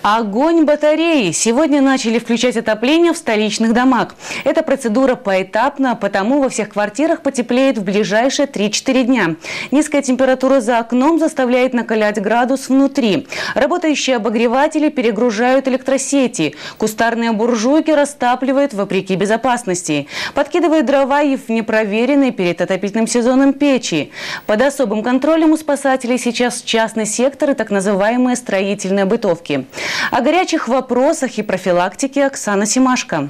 Огонь батареи. Сегодня начали включать отопление в столичных домах. Эта процедура поэтапна, потому во всех квартирах потеплеет в ближайшие 3-4 дня. Низкая температура за окном заставляет накалять градус внутри. Работающие обогреватели перегружают электросети. Кустарные буржуйки растапливают вопреки безопасности. Подкидывают дрова и в непроверенные перед отопительным сезоном печи. Под особым контролем у спасателей сейчас частный сектор и так называемые строительные бытовки. О горячих вопросах и профилактике Оксана Семашко.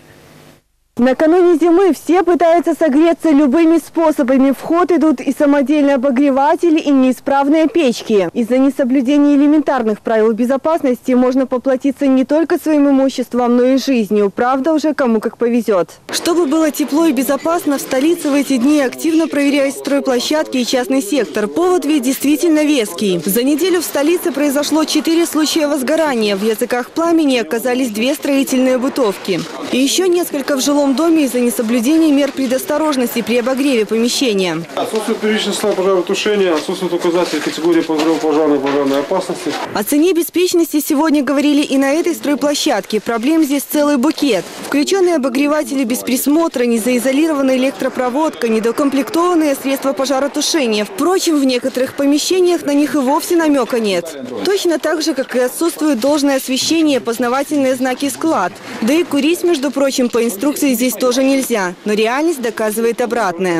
Накануне зимы все пытаются согреться любыми способами. В ход идут и самодельные обогреватели, и неисправные печки. Из-за несоблюдения элементарных правил безопасности можно поплатиться не только своим имуществом, но и жизнью. Правда, уже кому как повезет. Чтобы было тепло и безопасно, в столице в эти дни активно проверяют стройплощадки и частный сектор. Повод ведь действительно веский. За неделю в столице произошло 4 случая возгорания. В языках пламени оказались 2 строительные бытовки. И еще несколько в жилом доме из-за несоблюдения мер предосторожности при обогреве помещения. Отсутствует первичное пожаротушение, отсутствует указатель категории пожарной опасности. О цене беспечности сегодня говорили и на этой стройплощадке. Проблем здесь целый букет. Включенные обогреватели без присмотра, незаизолированная электропроводка, недокомплектованные средства пожаротушения. Впрочем, в некоторых помещениях на них и вовсе намека нет. Точно так же, как и отсутствует должное освещение, познавательные знаки «склад». Да и курить, между прочим, по инструкции здесь тоже нельзя. Но реальность доказывает обратное.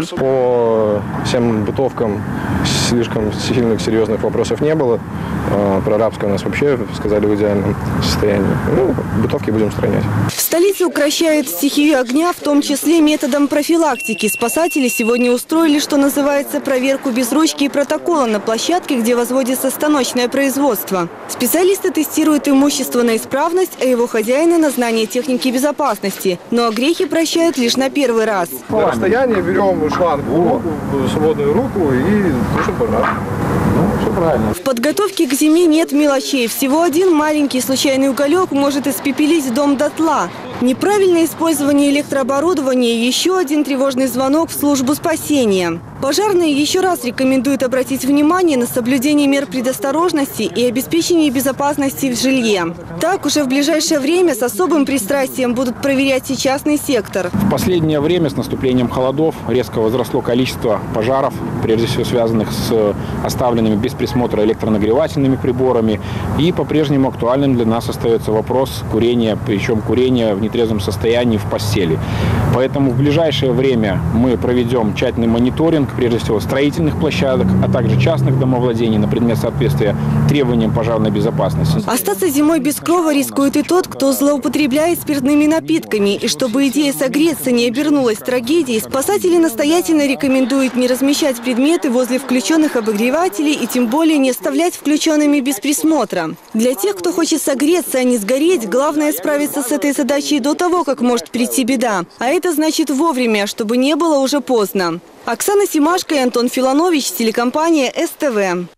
По всем бытовкам слишком сильных, серьезных вопросов не было. Прорабская у нас вообще, сказали, в идеальном состоянии. Бытовки будем устранять. В столице укрощают стихию огня, в том числе методом профилактики. Спасатели сегодня устроили, что называется, проверку без ручки и протокола на площадке, где возводится станочное производство. Специалисты тестируют имущество на исправность, а его хозяина на знание техники безопасности. Но грехи прощают лишь на первый раз. На расстоянии берем шланг в руку, свободную руку и тушим пожар. Все правильно. В подготовке к зиме нет мелочей. Всего один маленький случайный уголек может испепелить дом дотла. Неправильное использование электрооборудования – еще один тревожный звонок в службу спасения. Пожарные еще раз рекомендуют обратить внимание на соблюдение мер предосторожности и обеспечение безопасности в жилье. Так, уже в ближайшее время с особым пристрастием будут проверять и частный сектор. В последнее время с наступлением холодов резко возросло количество пожаров, прежде всего связанных с оставленными без присмотра электронагревательными приборами. И по-прежнему актуальным для нас остается вопрос курения, причем курения в нетрезвом состоянии в постели. Поэтому в ближайшее время мы проведем тщательный мониторинг, прежде всего строительных площадок, а также частных домовладений на предмет соответствия требованиям пожарной безопасности. Остаться зимой без крова рискует и тот, кто злоупотребляет спиртными напитками. И чтобы идея согреться не обернулась трагедией, спасатели настоятельно рекомендуют не размещать предметы возле включенных обогревателей и тем более не оставлять включенными без присмотра. Для тех, кто хочет согреться, а не сгореть, главное справиться с этой задачей до того, как может прийти беда. А это значит вовремя, чтобы не было уже поздно. Оксана Семашко и Антон Филанович, телекомпания СТВ.